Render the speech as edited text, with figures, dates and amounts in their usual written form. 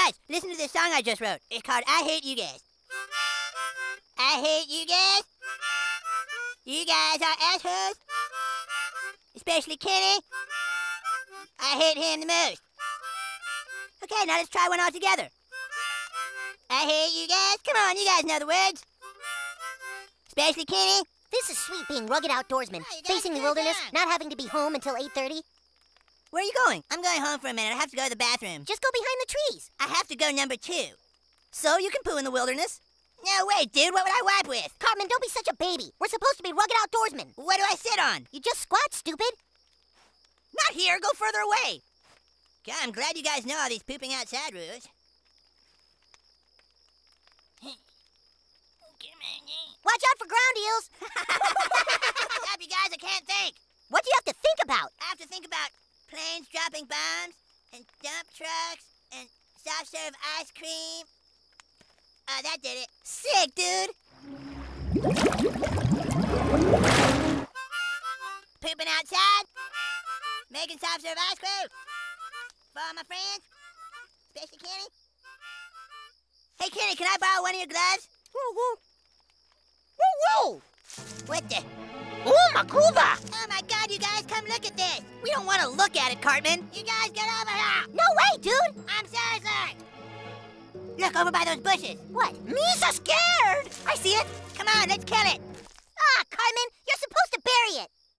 guys, listen to this song I just wrote. It's called I Hate You Guys. I hate you guys. You guys are assholes. Especially Kenny. I hate him the most. Okay, now let's try one all together. I hate you guys. Come on, you guys know the words. Especially Kenny. This is sweet being rugged outdoorsmen, Oh, facing the wilderness, not having to be home until 8:30. Where are you going? I'm going home for a minute. I have to go to the bathroom. Just go behind the trees. I have to go number 2. So you can poo in the wilderness? No way, dude. What would I wipe with? Cartman, don't be such a baby. We're supposed to be rugged outdoorsmen. What do I sit on? You just squat, stupid. Not here. Go further away. God, I'm glad you guys know all these pooping outside rules. Watch out for ground eels. Stop, you guys. I can't think. What do you have to think about? I have to think about planes dropping bombs and dump trucks and soft-serve ice cream. That did it. Sick, dude. Pooping outside. Making soft-serve ice cream. For all my friends. Especially Kenny. Hey, Kenny, can I borrow one of your gloves? Woo, woo. Woo, woo. What the? Oh, my cuba. Oh, my God, you guys, come look at this. We don't want to look at it, Cartman. You guys get over here. No way, dude. I'm sorry, sir. Look, over by those bushes. What? Me so scared. I see it. Come on, let's kill it. Ah, Cartman, you're supposed to bury it.